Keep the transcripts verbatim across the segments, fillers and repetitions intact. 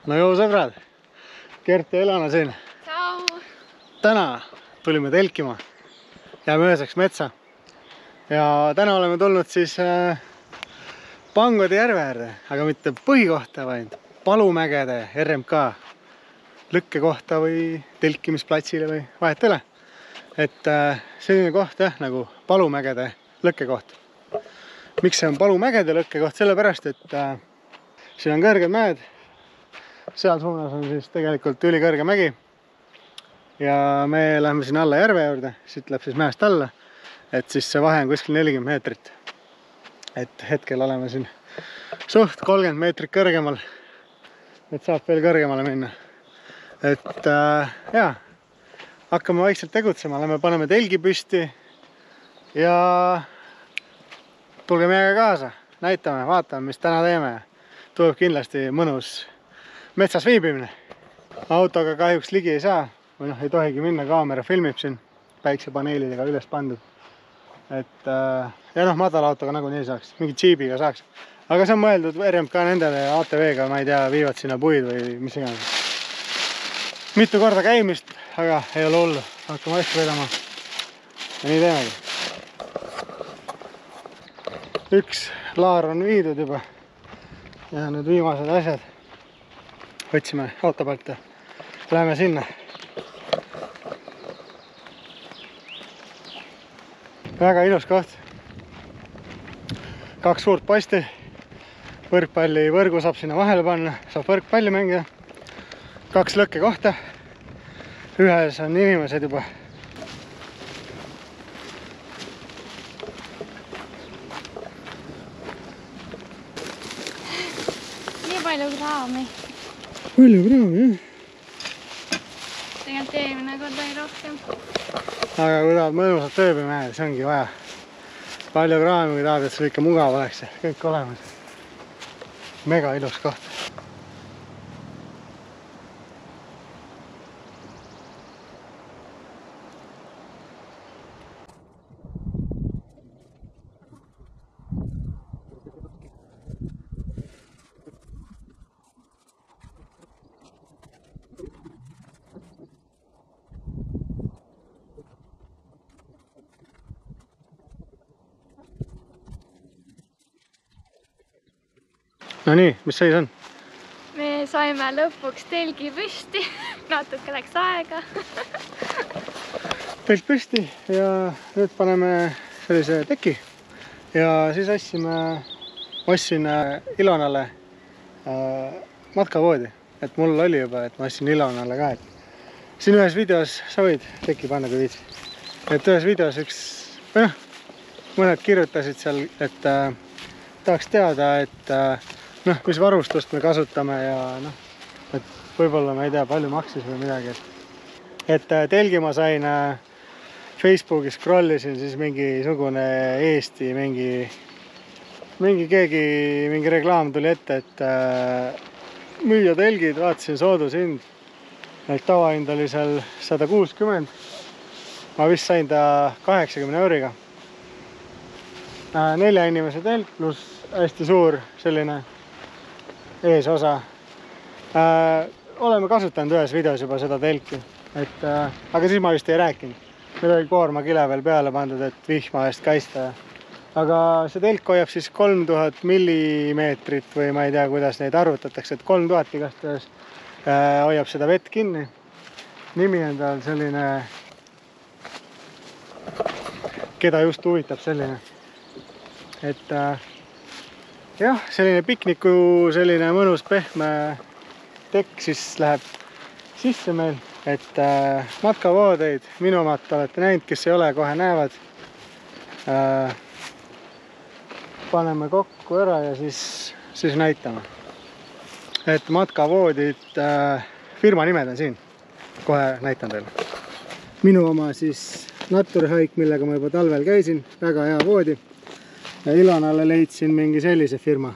No joo sõbrad, Kert ja Ilona siin. Tšau! Täna tulime telkima. Jääme ööseks metsa. Ja täna oleme tulnud siis äh, Pangode järve äärde, aga mitte põhikohta, vaid Palumägede R M K lõkkekohta või telkimisplatsile või vahet üle. Et äh, selline koht jah, nagu Palumägede lõkkekoht. Miks see on Palumägede lõkkekoht? Sellepärast, et äh, siin on kõrged mäed. Seal suunas on siis tegelikult ülikõrge mägi. Ja me läheme siin alla järve juurde, siit läheb siis mäest alla. Et siis see vahe on kuskil nelikümmend meetrit. Et hetkel oleme siin suht kolmkümmend meetrit kõrgemal. Et saab veel kõrgemale minna. Et äh, jaa, hakkame vaikselt tegutsema, lähme paneme telgi püsti ja tulge meiega kaasa, näitame, vaatame, mis täna teeme. Tuleb kindlasti mõnus metsas viibimine. Autoga kahjuks ligi ei saa, või noh, ei tohigi minna, kaamera filmib siin päiksepaneelidega üles pandud. Et äh, ja noh, madala autoga nagunii saaks, mingi džiibiga saaks. Aga see on mõeldud R M K nendele A T V-ga, ma ei tea, viivad sinna puid või mis iganes. Mitu korda käimist, aga ei ole hullu. Hakkame asju vedama. Ja nii teemegi. Üks laar on viidud juba. Ja nüüd viimased asjad. Võtsime auto pealt ja läheme sinna. Väga ilus koht. Kaks suurt posti. Võrkpalli võrgu saab sinna vahele panna. Saab võrkpalli mängida. Kaks lõkke kohta. Ühes on inimesed juba. Nii palju kraami. Palju kraami, jah. Tegelikult eelmine kord oli rohkem. Aga kui tahad mõnusat ööbi mäed, see ongi vaja. Palju kraami, kui tahad, et sul ikka mugav oleks. Kõik olemas. Mega ilus koht. No nii, mis seis on? Me saime lõpuks telgi püsti. Natuke läks aega. Telk püsti ja nüüd paneme sellise teki. Ja siis ostsime, ostsin Ilonale äh, matkavoodi. Et mul oli juba, et ma ostsin Ilonale ka. Et siin ühes videos sa võid teki panna, kui viitsi. Et ühes videos üks, või noh, mõned kirjutasid seal, et äh, tahaks teada, et äh, noh, mis varustust me kasutame ja noh, et võib-olla ma ei tea, palju maksis või midagi. Et, et telgi ma sain Facebookis scrollisin siis mingisugune Eesti, mingi, mingi keegi, mingi reklaam tuli ette, et äh, müüa telgid, vaatasin soodushind. Et tavahind oli seal sada kuuskümmend. Ma vist sain ta kaheksakümne euriga. Äh, nelja inimese telg pluss hästi suur selline eesosa. Äh, oleme kasutanud ühes videos juba seda telki, et, äh, aga siis ma vist ei rääkinud. Meil oli koorma kile veel peale pandud, et vihma eest kaista. Aga see telk hoiab siis kolm tuhat millimeetrit või ma ei tea, kuidas neid arvutatakse, et kolm tuhat igastahes äh, hoiab seda vett kinni. Nimi on tal selline, keda just huvitab selline. Et äh, jah, selline pikniku, selline mõnus pehme tekk siis läheb sisse meil, et äh, matkavoodeid, minu omad olete näinud, kes ei ole, kohe näevad. Äh, paneme kokku ära ja siis, siis näitame. Et matkavoodid, äh, firma nimed on siin, kohe näitan teile. Minu oma siis Naturhaik, millega ma juba talvel käisin, väga hea voodi. Ja Ilonale leidsin mingi sellise firma.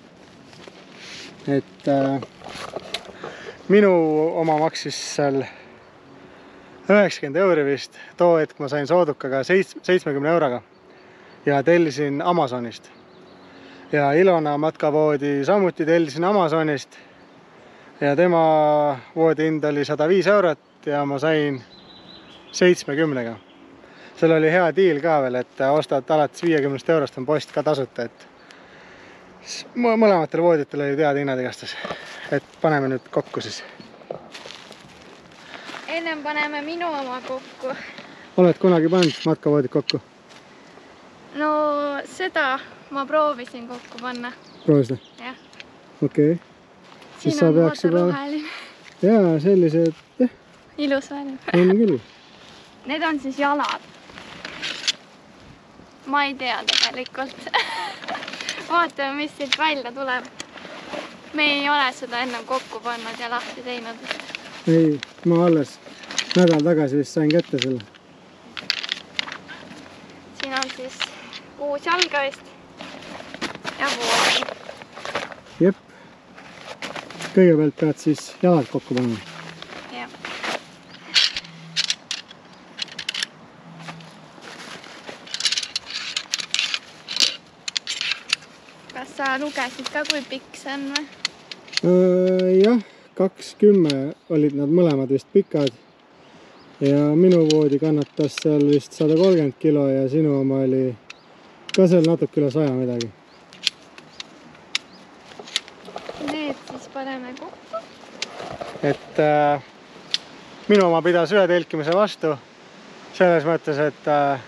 Et äh, minu oma maksis seal üheksakümmend euri vist. Too hetk ma sain soodukaga seitsmekümne euroga. Ja tellisin Amazonist. Ja Ilona matkavoodi samuti tellisin Amazonist. ja tema voodi hind oli sada viis eurot ja ma sain seitsmekümnega. Seal oli hea diil ka veel, et ostad alates viiekümnest eurost on post ka tasuta, et mõlematel vooditel oli teada hinnad igastas. Et paneme nüüd kokku siis. Ennem paneme minu oma kokku. Oled kunagi pannud matkavoodid kokku? No seda ma proovisin kokku panna. Proovisid? Jah. Okei. Siin on vaata roheline. Jaa, sellised, jah. Ilus värv. On küll. Need on siis jalad. Ma ei tea tegelikult. Vaatame, mis siit välja tuleb. Me ei ole seda ennem kokku pannud ja lahti teinud. Ei, ma alles nädal tagasi vist sain kätte selle. Siin on siis uus jalgavist ja voodi. Jep. Kõigepealt pead siis jalad kokku panema. Jah. Kas sa lugesid ka, kui pikk see on või? Jah, kaks kümme olid nad mõlemad vist pikad. Ja minu voodi kannatas seal vist sada kolmkümmend kilo ja sinu oma oli ka seal natuke üle saja midagi. Need siis paneme kokku. Et äh, minu oma pidas ühe telkimise vastu. Selles mõttes, et äh,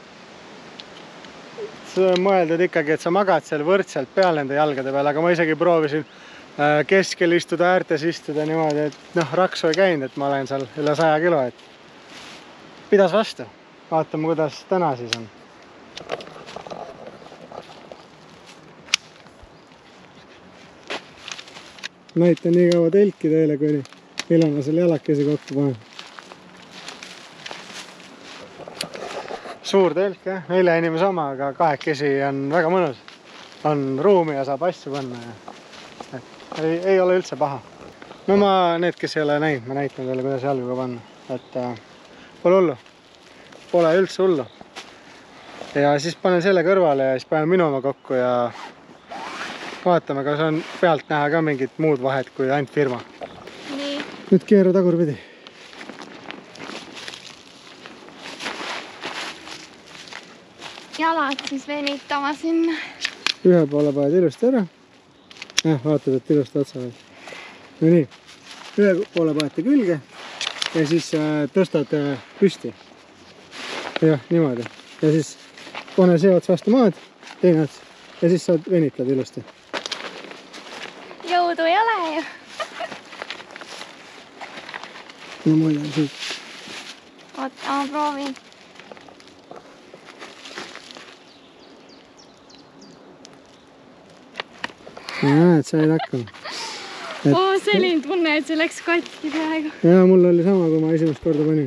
see on mõeldud ikkagi, et sa magad seal võrdselt peal nende jalgade peal, aga ma isegi proovisin äh, keskel istuda, äärtes istuda niimoodi, et noh, raksu ei käinud, et ma olen seal üle saja kilo, et pidas vastu. Vaatame, kuidas täna siis on. Näitan nii kaua telki teile, kuni Ilona selle jalakesi kokku paneb. Suur telk, jah. Nelja inimese oma, aga kahekesi on väga mõnus. On ruumi ja saab asju panna. Ja ei, ei ole üldse paha. No ma, need, kes ei ole näinud, ma näitan teile, kuidas jalguga panna. Et äh, pole hullu. Pole üldse hullu. Ja siis panen selle kõrvale ja siis panen minu oma kokku ja vaatame, kas on pealt näha ka mingit muud vahet kui ainult firma. Nii. Nüüd keeru tagurpidi. Jalad siis venitama sinna. Ühe poole paned ilusti ära. Eh, vaatad, et ilusti otsa veel. No nii. Ühe poole panete külge ja siis äh, tõstad äh, püsti. Jah, niimoodi. Ja siis pane see ots vastu maad, teine ots ja siis saad venitad ilusti. Jõudu ei ole ju. No ma ei tea siit. Oot, ma proovin. Näed, said hakkama. Et... Oo, selline tunne, et see läks katki peaaegu. Jaa, mul oli sama, kui ma esimest korda panin.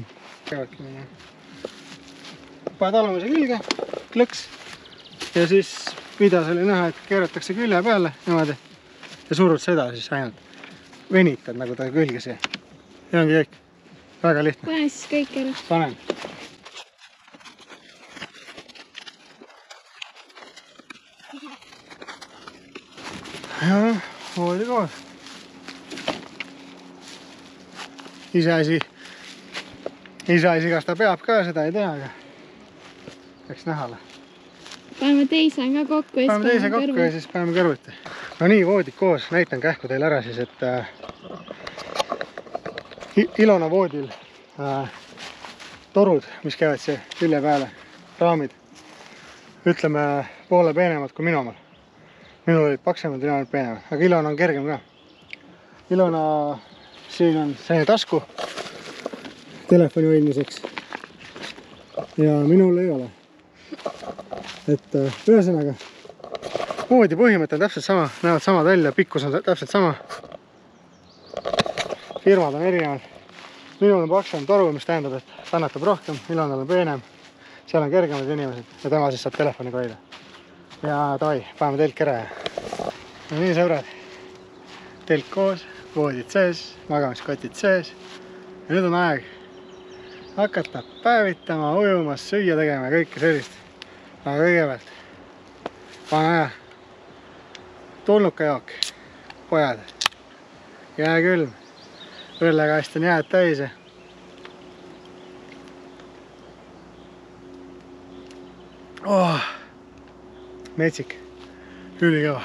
Paned alumuse külge, klõks. Ja siis videos oli näha, et keeratakse külje peale niimoodi. Ja surud seda siis ainult. Venitad nagu ta külge siia. Ja ongi kõik. Väga lihtne. Pane siis kõik ära. Panen. Ja, voodi koos. Iseasi, iseasi, kas ta peab ka, seda ei tea, aga eks nähale. Paneme teise ka kokku ja paneme teise kokku ja siis paneme kõrvuti. No nii, voodid koos. Näitan kähku teile ära siis, et äh, Ilona voodil äh, torud, mis käivad siia külje peale, raamid, ütleme poole peenemad kui minu omal. Minul olid paksemad, Ilona olid peenemad, aga Ilona on kergem ka. Ilona, siin on selline tasku telefoni hoidmiseks ja minul ei ole. Et ühesõnaga, voodi põhimõte on täpselt sama, näevad samad välja, pikkus on täpselt sama. Firmad on erinevad. Minul on paksem toru, mis tähendab, et kannatab rohkem, Ilonal on peenem, seal on kergemad inimesed ja tema siis saab telefoniga hoida. Ja davai, paneme telk ära. No nii, sõbrad, telk koos, voodid sees, magamiskotid sees ja nüüd on aeg hakata päevitama, ujumas, süüa tegema ja kõike sellist. Aga kõigepealt pane aja tulnukajook, pojad, jääkülm õllekast on jääd täis. Oh, metsik, ülikõva.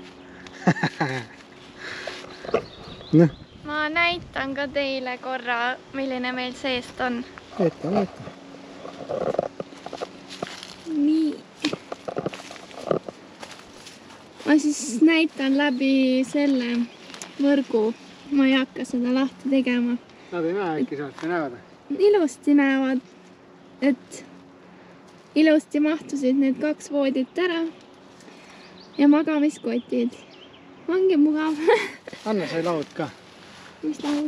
Noh. Ma näitan ka teile korra, milline meil seest on. Näita, näita. Nii. Ma siis näitan läbi selle võrgu. Ma ei hakka seda lahti tegema. Nad ei näe äkki sealt, ei näevad? Ilusti näevad, et ilusti mahtusid need kaks voodit ära ja magamiskotid. Ongi mugav. Anna sai laud ka. Mis laud?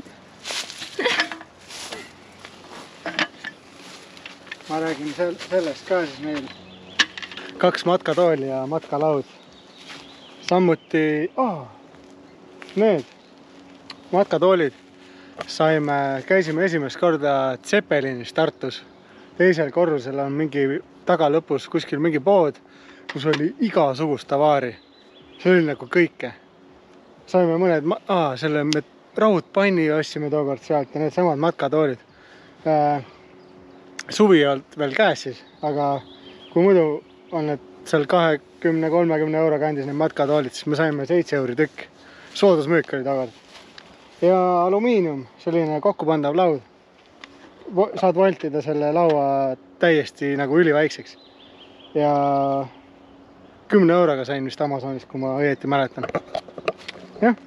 Ma räägin sellest ka siis meil. Kaks matkatooli ja matkalaud. Sammuti, oh, need matkatoolid saime, käisime esimest korda Zeppelinis Tartus. Teisel korrusel on mingi tagalõpus kuskil mingi pood, kus oli igasugust tavaari. See oli nagu kõike. Saime mõned, aa, selle raudpanni ostsime tookord sealt ja need samad matkatoolid. Äh, suvi ei olnud veel käes siis, aga kui muidu on need seal kahekümne kolmekümne euro kandis need matkatoolid, siis me saime seitse euri tükk. Soodusmüük oli tookord. Ja alumiinium, selline kokkupandav laud. Saad voltida selle laua täiesti nagu üliväikseks. Ja kümne euroga sain vist Amazonist, kui ma õieti mäletan. Jah.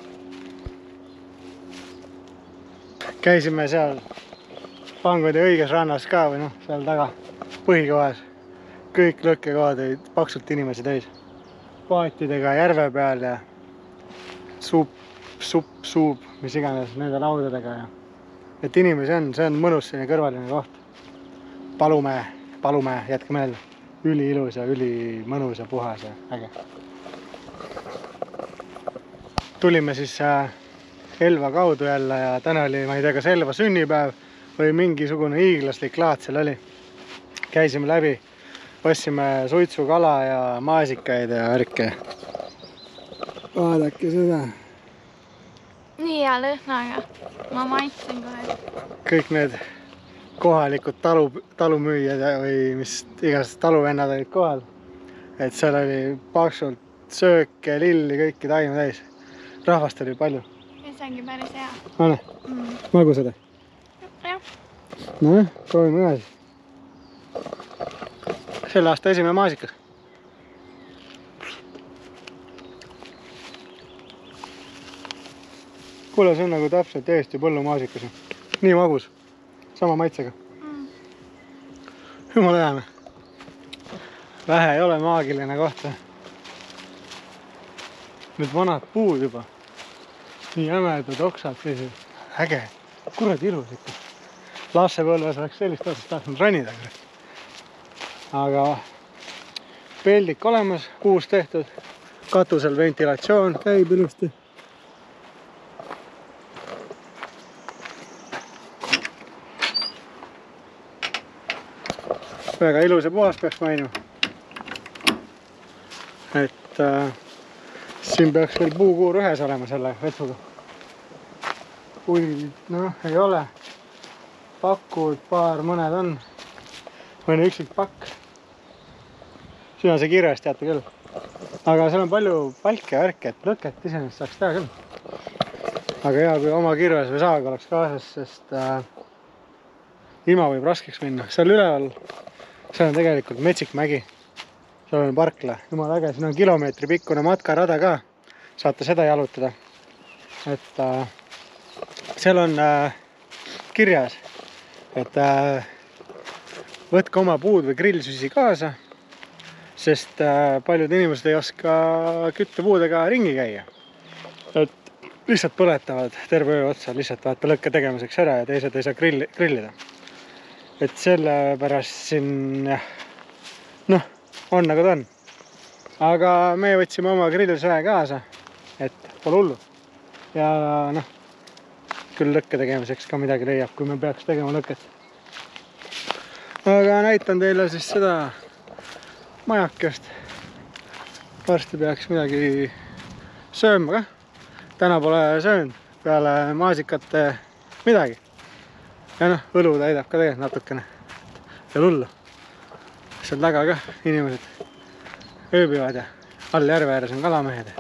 Käisime seal Pangodi õiges rannas ka või noh, seal taga põhikohas. Kõik lõkkekohad olid paksult inimesi täis. Paatidega järve peal ja supp, supp, suub, mis iganes nende laudadega. Ja et inimesi on, see on mõnus selline kõrvaline koht. Palumäe, Palumäe, jätke meelde. Üli ilus ja üli mõnus ja puhas ja äge. Tulime siis Elva kaudu jälle ja täna oli, ma ei tea, kas Elva sünnipäev või mingisugune hiiglaslik laat seal oli. Käisime läbi, ostsime suitsukala ja maasikaid ja värke. Vaadake seda. Nii hea lõhnaga. Ma maitsen kohe. Kõik need kohalikud talu, talumüüjad või mis igast taluvennad olid kohal. Et seal oli paksult sööke, lilli, kõiki taime täis. Rahvast oli palju. Ja see ongi päris hea. Anne, Mm. magu seda? Jah. No, proovime ühes. Selle aasta esimene maasikas. Kuule, see on nagu täpselt Eesti põllumaasikas. Nii magus. Sama maitsega. Mm. Jumala hea. Vähe ei ole maagiline koht. Need vanad puud juba. Nii jämedad oksad. Äge. Kurat ilus ikka. Lassepõlves oleks sellist otsast tahtnud ronida. Aga peldik olemas, kuus tehtud. Katusel ventilatsioon käib ilusti. Väga ilus ja puhas peaks mainima. Et äh, siin peaks veel puukuur ühes olema selle vetsuga. Puid, noh, ei ole. Pakud, paar, mõned on. Mõne üksik pakk. Siin on see kirjas, teate küll. Aga seal on palju palke ja värke, et lõket iseenesest saaks teha küll. Aga hea, kui oma kirves või saag oleks kaasas, sest äh, ilma võib raskeks minna. Seal üleval, seal on tegelikult metsik mägi. Seal on parkla, jumal äge, siin on kilomeetri pikkune matkarada ka. Saate seda jalutada. Et äh, seal on äh, kirjas, et äh, võtke oma puud või grillsüsi kaasa, sest äh, paljud inimesed ei oska küttepuudega ringi käia. Et lihtsalt põletavad terve öö otsa, lihtsalt vaata lõkke tegemiseks ära ja teised ei saa grill, grillida. Et selle pärast siin, jah, noh, on nagu ta on. Aga me võtsime oma grillsöe kaasa, et pole hullu. Ja noh, küll lõkke tegemiseks ka midagi leiab, kui me peaks tegema lõket. Aga näitan teile siis seda majakest. Varsti peaks midagi sööma ka. Täna pole söönud. peale maasikate midagi. Ja noh, õlu täidab ka tegelikult natukene. Ja lullu. Seal taga ka inimesed ööbivad ja all järve ääres on kalamehed.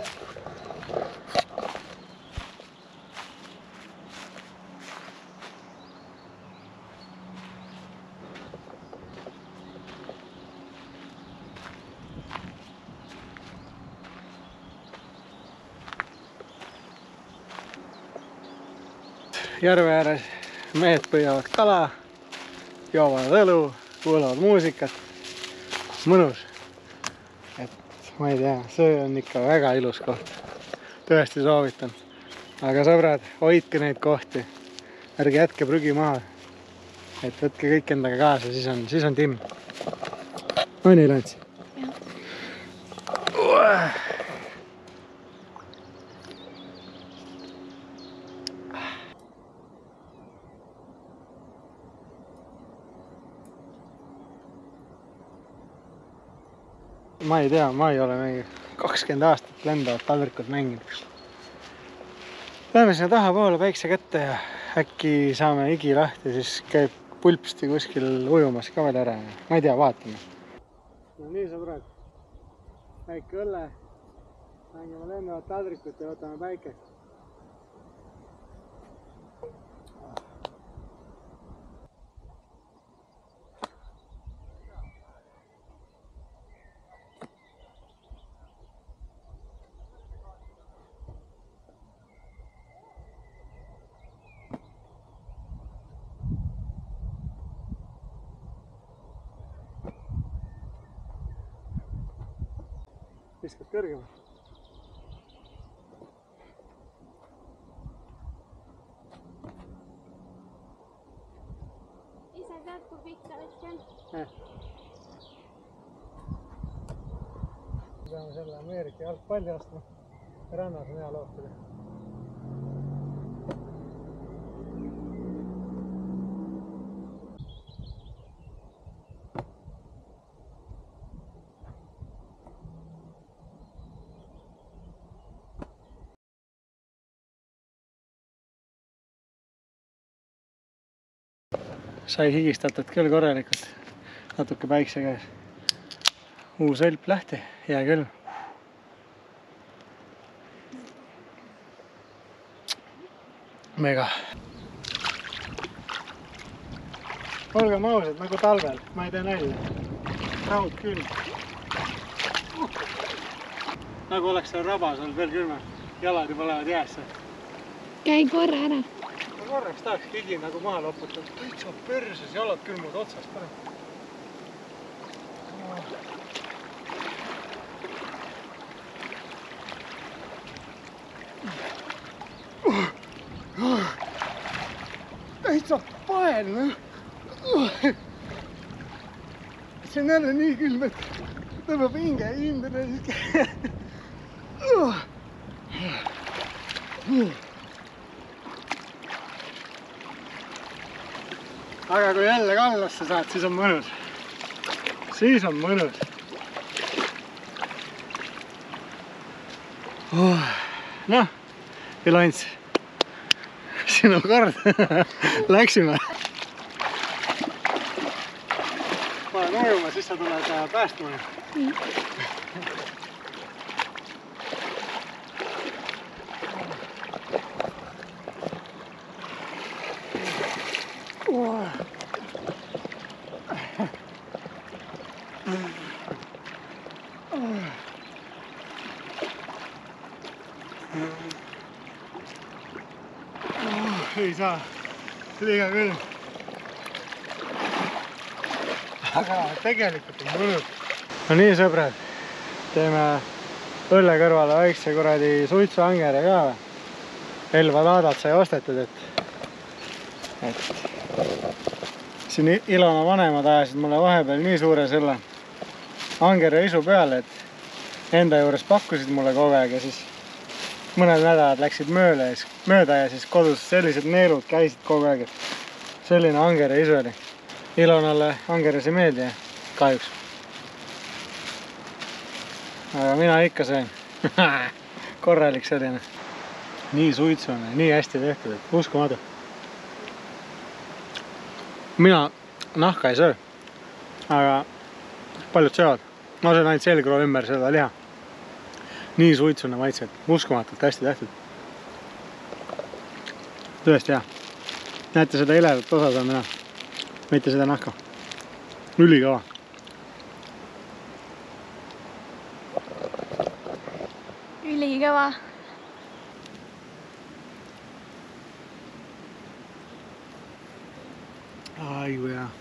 Järve ääres mehed püüavad kala, joovad õlu, kuulavad muusikat. Mõnus. Et ma ei tea, see on ikka väga ilus koht. Tõesti soovitan. Aga sõbrad, hoidke neid kohti. Ärge jätke prügi maha. Et võtke kõik endaga kaasa, siis on, siis on timm. On nii, Lants? Jah. Ma ei tea, ma ei ole mingi kakskümmend aastat lendavat taldrikut mänginud. Läheme sinna taha poole päikse kätte ja äkki saame higi lahti, siis käib pulpsti kuskil ujumas ka veel ära. Ma ei tea, vaatame. No nii sõbrad, väike õlle, mängime lendavat taldrikut ja võtame päikest. Viskad kõrgema. Ise tead, kui pikk ta vist on? Eh. Peame selle Ameerika jalgpalli ostma. Rannas on hea loopida. Sai higistatud küll korralikult, natuke päikse käes. Uus õlp lähti, hea küll. Mega. Olgem ausad, nagu talvel, ma ei tee nälja. Raud küll. Nagu oleks seal rabas olnud veel külma. Jalad juba lähevad jäässe. Käi korra ära. Korraks tahaks higi nagu maha loputada. Täitsa perses, jalad külmud otsast parem. Täitsa pael, noh. See on jälle nii külm, et tõmbab hinge hindele. Aga kui jälle kallasse saad, siis on mõnus. Siis on mõnus. Oh. Noh, Ilants, sinu kord. Läksime. Panen ujuma, siis sa tuled päästma. Mm. Oh. Oh, ei saa, liiga külm. Aga tegelikult on mõnus. No nii sõbrad, teeme õlle kõrvale väikse kuradi suitsuangere ka. Elva laadat sai ostetud, et, et siin Ilona vanemad ajasid mulle vahepeal nii suure selle angere isu peale, et enda juures pakkusid mulle kogu aeg ja siis mõned nädalad läksid mööda ja, mööda ja siis kodus sellised neelud käisid kogu aeg, et selline angere isu oli. Ilonale angeres ei meeldi, kahjuks. Aga mina ikka söön. Korralik selline. nii suitsune, nii hästi tehtud, et uskumatu. Mina nahka ei söö, aga paljud söövad. Ma söön ainult selgroo ümber seda liha. Nii suitsune maitse, et uskumatult hästi tehtud. Tõesti hea. Näete seda iledat osa saan mina, mitte seda nahka. Ülikõva. Ülikõva. Ai kui hea.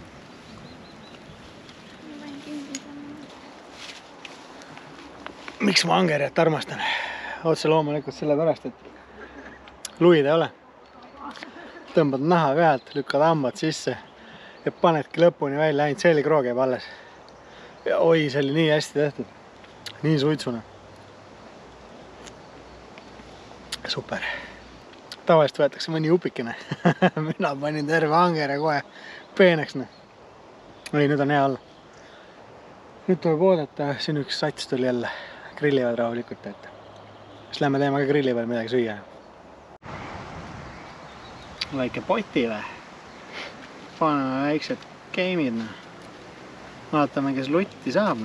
Miks ma angerjat armastan? Otse loomulikult sellepärast, et luid ei ole. Tõmbad naha käelt, lükkad hambad sisse ja panedki lõpuni välja, ainult selgroo käib alles. Ja oi, see oli nii hästi tehtud. Nii suitsune. Super. Tavaliselt võetakse mõni upikene. Mina panin terve angerja kohe peeneks. Oi, nüüd on hea olla. Nüüd tuleb oodata, siin üks sats tuli jälle. Grillivad rahulikult, et siis lähme teeme ka grilli peal midagi süüa. Väike poti või? Paneme väiksed game'id. Vaatame, kes lutti saab.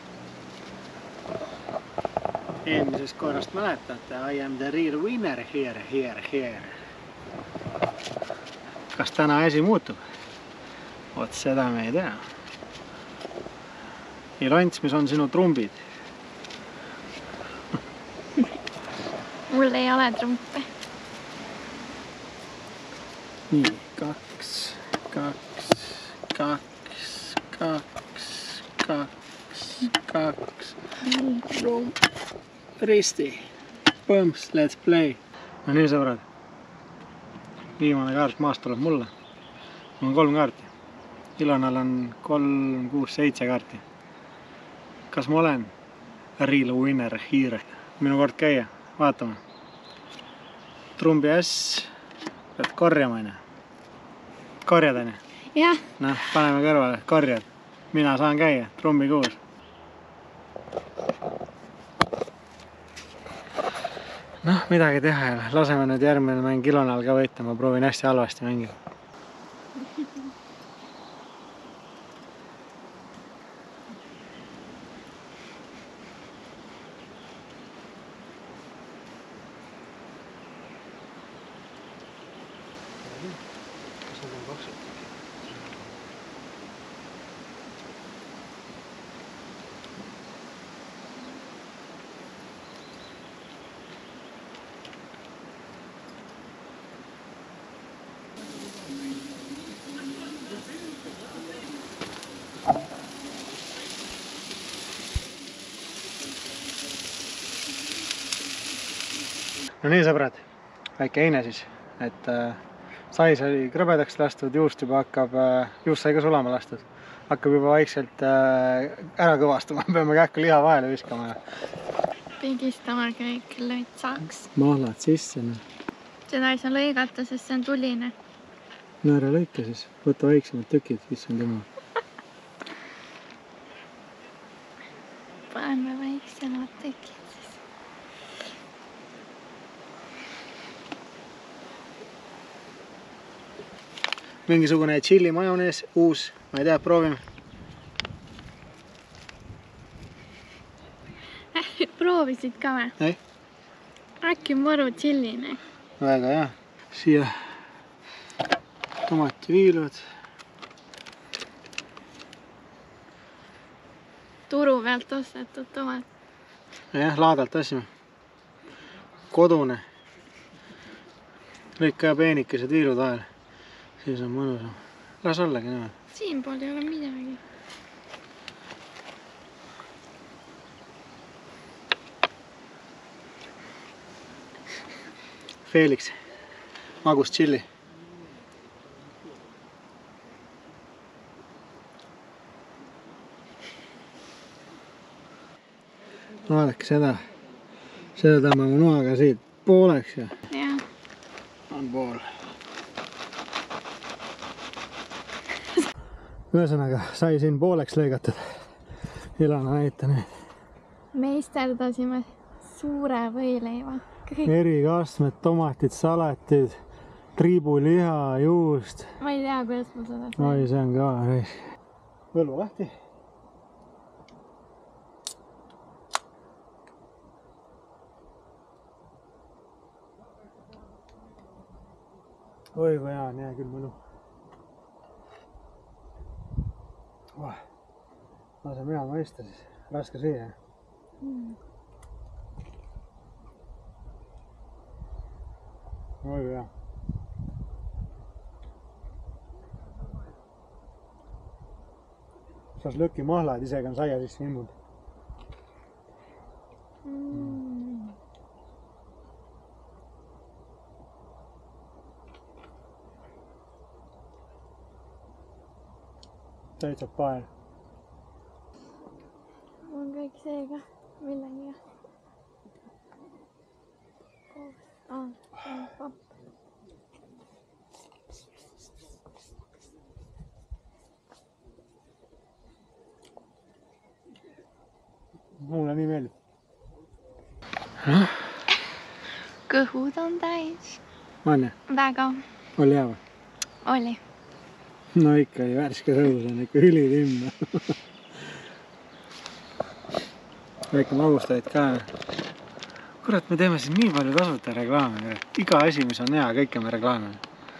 Eelmisest korrast mäletate, I am the real winner here, here, here. Kas täna asi muutub? Oot, seda me ei tea. Ilants, mis on sinu trumbid? Mul ei ole trumpe. Nii, kaks, kaks, kaks, kaks, kaks, kaks. Trump. Risti. Põmps, let's play. No nii, sõbrad. Viimane kaart maast tuleb mulle. Mul on kolm kaarti. Ilonal on kolm, kuus, seitse kaarti. Kas ma olen real winner here? Minu kord käia. Vaatame. Trumbi äss. Pead korjama, aine. Korjad, aine? Jah. Noh, paneme kõrvale. Korjad. Mina saan käia. Trumbi kuus. Noh, midagi teha ei ole. Laseme nüüd järgmine mäng Ilonal ka võita. Ma proovin hästi halvasti mängida. No nii, sõbrad, väike eine siis, et äh, sais oli krõbedaks lastud, juust juba hakkab, äh, juust sai ka sulama lastud, hakkab juba vaikselt äh, ära kõvastuma, peame kähku liha vahele viskama. Pigistama kõik lõitsaks. Mahlad sisse. No. Seda ei saa lõigata, sest see on tuline. No ära lõika siis, võta väiksemad tükid, mis on tema. Paneme väiksemad tükid. Mingisugune chili majonees, uus, ma ei tea, proovime. Proovisid ka või? Ei. Äkki maru chilline. Väga hea. Siia tomativiilud. Turu pealt ostetud tomat. Jah, laadalt asjame. Kodune. Lõika ja peenikesed viilud vahel. Siis on mõnusam. Las ollagi näe. Siin pool ei ole midagi. Felix. Magus chili. No vaadake seda. Seda tõmbame noaga siit pooleks ja Jah. on pool. Ühesõnaga, sai siin pooleks lõigatud. Ilona näita nüüd. Meisterdasime suure võileiva. erikastmed, tomatid, salatid, triibuliha, juust. Ma ei tea, kuidas ma seda teen. Oi, see on ka reis. Võlva lahti. Oi, kui hea on, hea küll mõnu. Oh. Lase mina maista siis. Raske süüa. Mm. Oi, kui hea. Šašlõki mahlad isegi on saia sisse immunud. Mm. Täitsa pael. On kõik seega millega. Ah, see on papp. Mulle nii meeldib. Kõhud on täis. On jah? Väga. Oli hea või? Oli. No ikka ei värske sõus on ikka ülilimna. Väike magustajaid ka. Kurat, me teeme siin nii palju tasuta reklaame. Iga asi, mis on hea, kõike me reklaamime.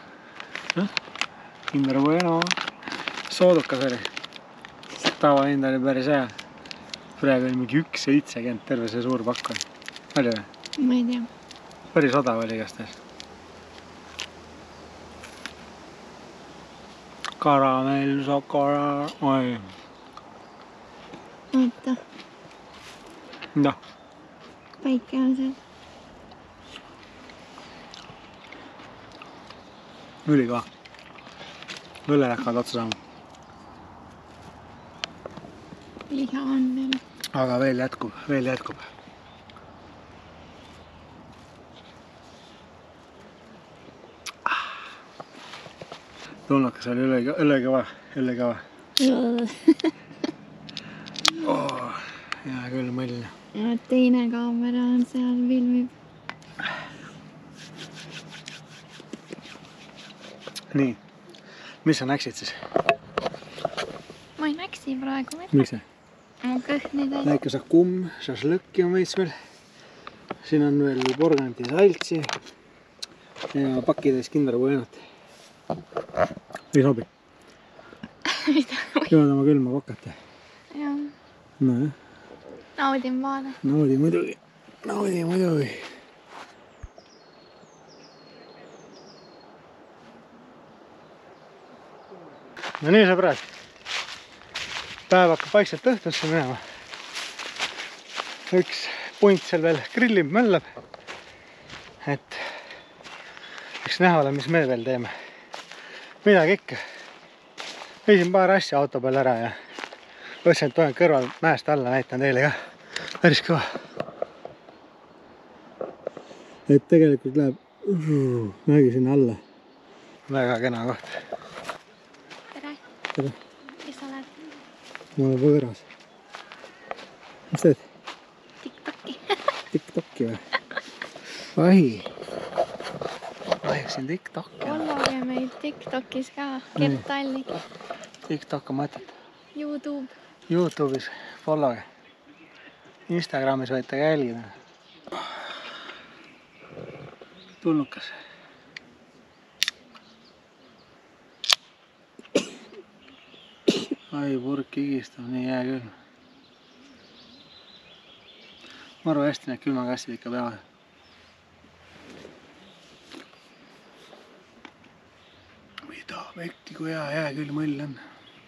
Kinder Bueno. Soodukas oli. Tava hind oli päris hea. Praegu oli mingi üks seitsekümmend terve see suur pakk oli. Oli või? Ma ei tea. Päris odav oli igastahes. Karamell, sokora... Oi. Oota. No. Päike on seal. Ülika. Õlle hakkavad otsa saama. Liha on veel. Aga veel jätkub, veel jätkub. Tulnukas oli õllekõva, õllekõva. Oh, hea küll mõll. Teine kaamera on seal filmib. Nii, mis sa näksid siis? Ma ei näksi praegu. Miks see? Mu kõht nii täis. Väike sakumm, šašlõkki on veits veel. Siin on veel porgandi saltsi ja pakitäis Kinder Buenot. Ei sobi? Jood oma külma kokata. Jah. No jah. Naudin vaada. Naudi muidugi. Naudi muidugi. No nii sõbrad. Päev hakkab vaikselt õhtusse minema. Üks punt seal veel grillib, möllab. Et eks näha ole, mis me veel teeme. Midagi ikka. Viisin paar asja auto peal ära ja võtsin, et tohen kõrval mäest alla, näitan teile ka. Päris kõva. Et tegelikult läheb mägi sinna alla. Väga kena koht. Tere. Tere. Kes sa oled? Ma olen võõras. Mis teed? TikToki. TikToki või? Ai. Vajuksin TikToki. Followge meid TikTokis ka. Gert Tallik. TikTok on mõtet. YouTube. YouTube'is followge. Instagramis võite ka jälgida. Tulnukas. Ai, purk higistab, nii hea küll. Ma arvan hästi need külmakastid ikka peavad. Mida vekki, kui hea, hea küll mõll on.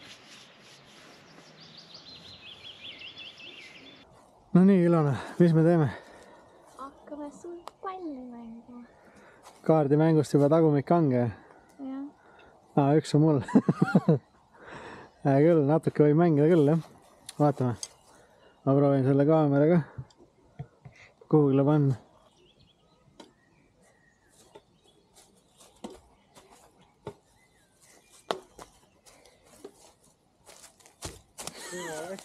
No nii, Ilona, mis me teeme? Hakkame suurt palli mängima. Kaardimängust juba tagumik hange? Jah. Aa, üks on mul. Hea küll, natuke võib mängida küll, jah. Vaatame. Ma proovin selle kaameraga kuhugile panna.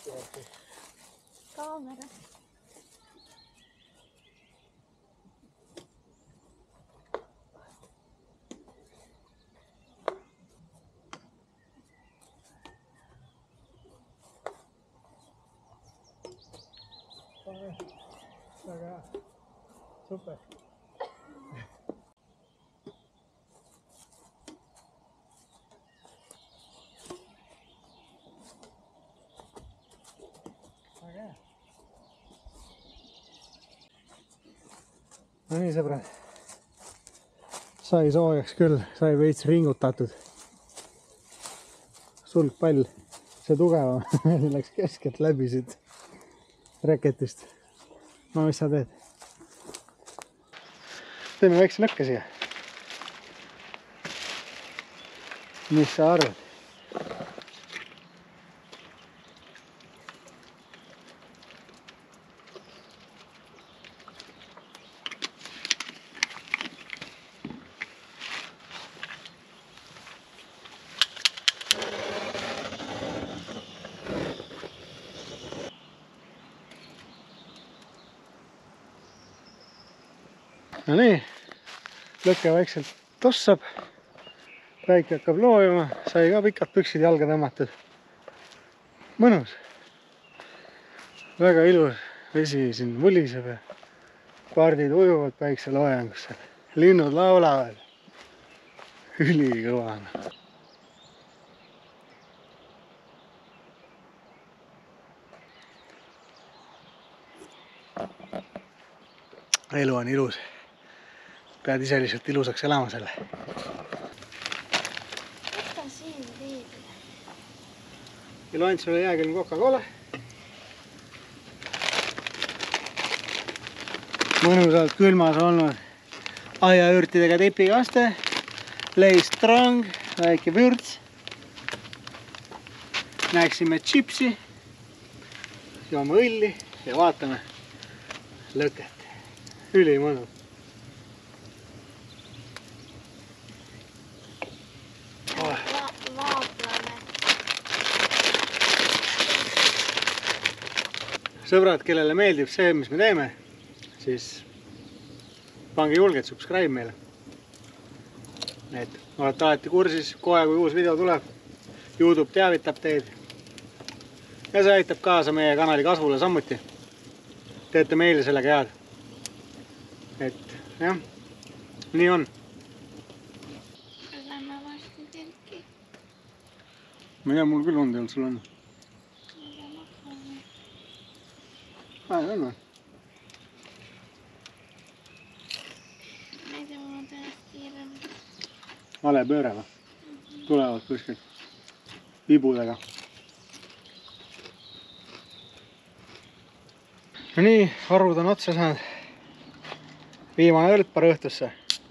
Kaamera. väga hea. Super. Väga hea. No nii sõbrad. Sai soojaks küll, sai veits ringutatud. Sulgpall, see tugevam, läks keskelt läbi siit reketist. No mis sa teed? Teeme väikse lõkke siia. Mis sa arvad? No nii, lõkke vaikselt tossab, päike hakkab loojuma, sai ka pikad püksid jalga tõmmatud. Mõnus, väga ilus, vesi siin vuliseb ja pardid ujuvad päikseloojangus, linnud laulavad, ülikõva. Elu on ilus. Pead ise lihtsalt ilusaks elama selle. Võta siin veidi. Ilu andis sulle jääkülm Coca-Cola. Mõnusalt külmas olnud aiaürtidega tipikaste. Lay Strong, väike vürts. Näeksime chipsi. Joome õlli ja vaatame lõket. Üli mõnus. Sõbrad, kellele meeldib see, mis me teeme, siis pange julgelt subscribe meile. Et olete alati kursis, kohe kui uus video tuleb, YouTube teavitab teid. Ja see aitab kaasa meie kanali kasvule samuti. Teete meile sellega head. Et jah, nii on. Lähme varsti telki. Ma ei tea, mul küll on teil, sul on. Aa, on või? Ma ei tea, mul on tõenäoliselt kiirem. Vale pööre või? Tulevad kuskilt vibudega. No nii, arvud on otsa saanud. Viimane õlpar õhtusse.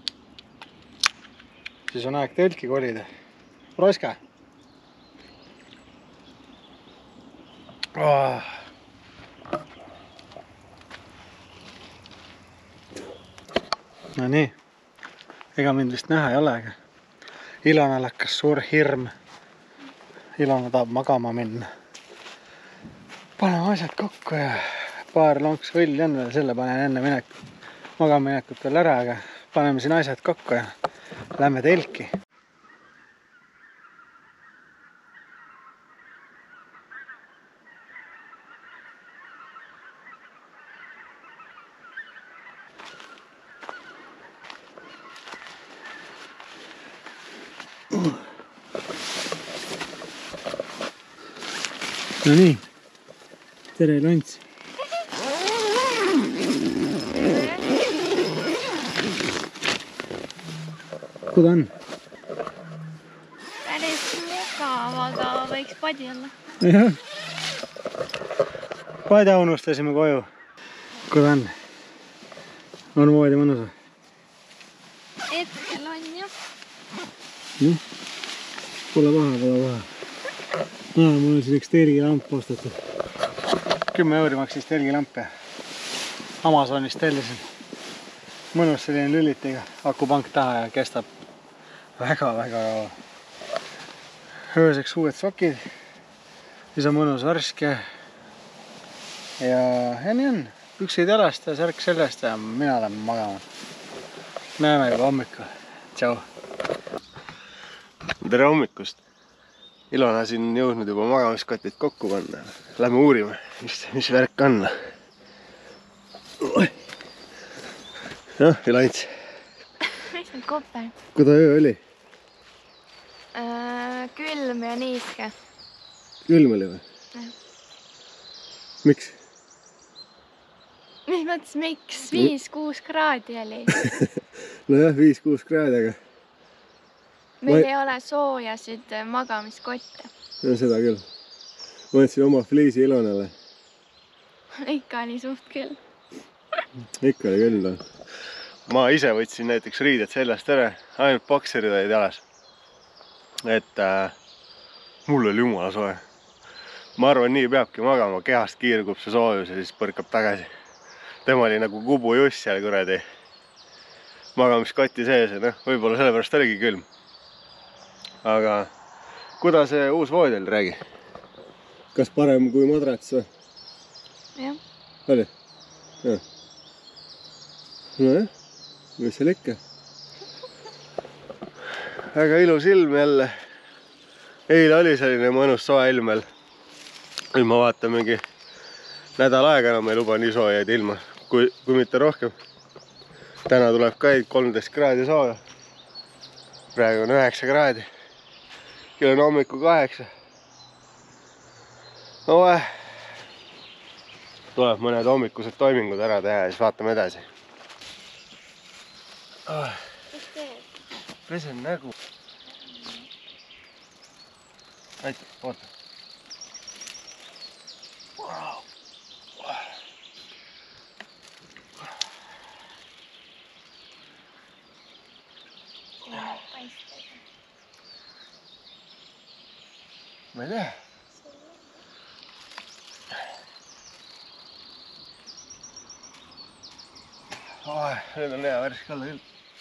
Siis on aeg telki kolida. Roska. Oh. No nii, ega mind vist näha ei ole, aga Ilonal hakkas suur hirm. Ilona tahab magama minna. Paneme asjad kokku ja paar lonks võlli on veel, selle panen enne minekut. Magama minekut veel ära, aga paneme siin asjad kokku ja lähme telki. No nii, tere Lonts. Kuda on? Päris mugav, aga võiks padi olla. Jah. Padja unustasime koju. Kuda on? On moodi mõnus? Hetkel on jah. Nii? Pole paha, pole paha. Aa, mul on siin üks telgilamp ostetud. Kümme euri maksis telgilamp ja Amazonist tellisin. Mõnus selline lülitiga, akupank taha ja kestab väga-väga kaua. Ööseks uued sokid, siis on mõnus värske ja, ja nii on. Püksid jalast ja särk sellest ja mina lähen magama. Näeme juba hommikul. Tšau! Tere hommikust! Ilona siin jõudnud juba magamiskotid kokku panna. Lähme uurime, mis, mis värk on. noh, Elants. Mis on koper? Kuida öö oli? Äh, külm ja niiske. Külm oli või? Jah. Miks? Mis mõttes miks? viis kuus kraadi oli. Nojah, viis kuus kraadi, aga... Meil Ma... ei ole soojasid magamiskotte. No seda küll. Ma võtsin oma fliisi Ilonale. Ikka oli suht küll. Ikka oli küll. No. Ma ise võtsin näiteks riided seljast ära, ainult bokserid olid jalas. Et äh, mul oli jumala soe. Ma arvan, nii peabki magama, kehast kiirgub see soojus ja siis põrkab tagasi. Tema oli nagu kubujuss seal kuradi magamiskotti sees ja noh, võib-olla sellepärast oligi külm. Aga kuidas see uus voodi oli, räägi? Kas parem kui madrats või? Jah. Oli? Jah. Nojah, mis seal ikka? Väga ilus ilm jälle. Eile oli selline mõnus soe ilm veel. Nüüd ma vaatan mingi nädal aega enam ei luba nii soojaid ilma, kui, kui mitte rohkem. Täna tuleb ka kolmteist kraadi sooja. Praegu on üheksa kraadi. Kell on hommiku kaheksa. No äh, tuleb mõned hommikused toimingud ära teha ja siis vaatame edasi. Oh. Mis teed? Pesen nägu. Aitäh, oota. Wow. Ma ei tea. Oh, nüüd on hea värske olla küll.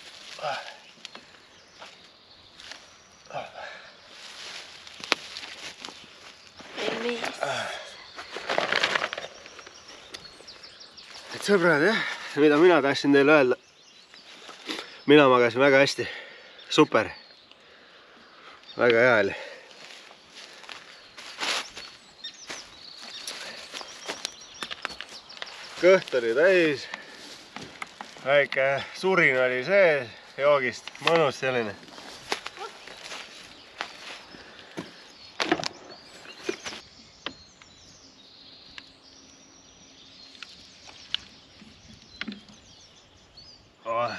Et sõbrad, jah, mida mina tahtsin teile öelda. Mina magasin väga hästi. Super. Väga hea oli. Kõht oli täis. Väike surin oli sees joogist. Mõnus selline. Oh.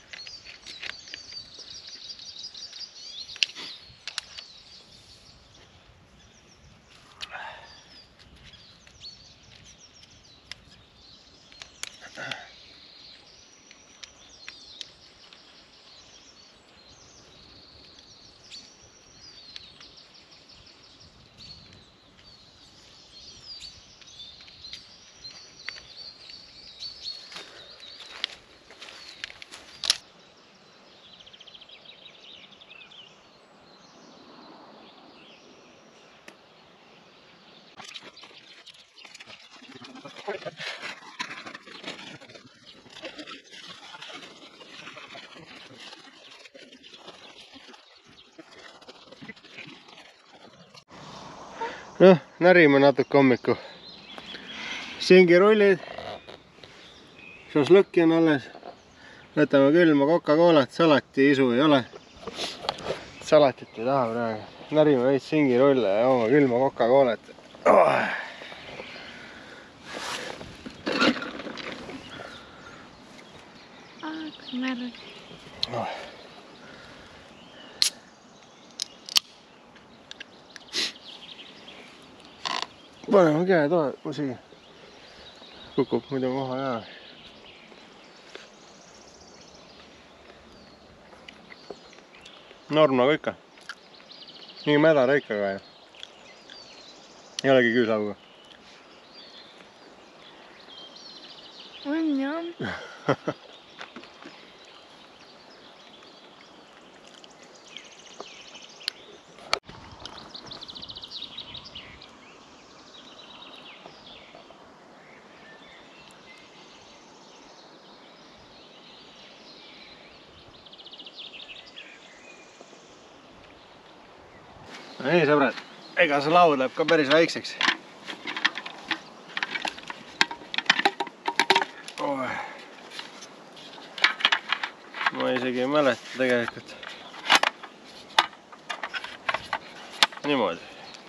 Noh, närime natuke hommiku. Singirullid. Šašlõkki on alles. Võtame külma Coca-Colat, salati isu ei ole. Salatit ei taha praegu. Närime veits singirulle ja joome külma Coca-Colat. Oh. Ah, kui märg. Oh. Paneme käe toa, isegi kukub muidu koha jää. Norm nagu ikka. Nii mädara ikka ka. Ei olegi küüslauga. On jah. Ei sõbrad, ega see laud läheb ka päris väikseks. Oh. mäleta tegelikult. Niimoodi.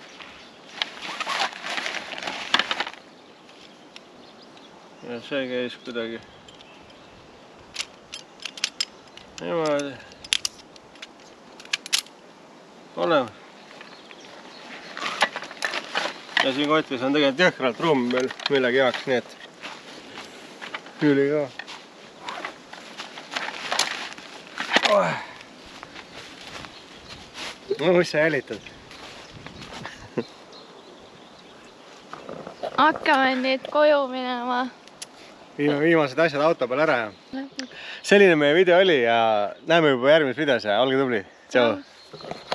Ja see käis kuidagi niimoodi. Olemas. Ja siin kotis on tegelikult jõhkralt ruum veel millegi jaoks, nii et üli ka. Oh. No kus sa jälitad? Hakkame nüüd koju minema. Viime viimased asjad auto peal ära ja selline meie video oli ja näeme juba järgmises videos ja olge tubli. Tšau!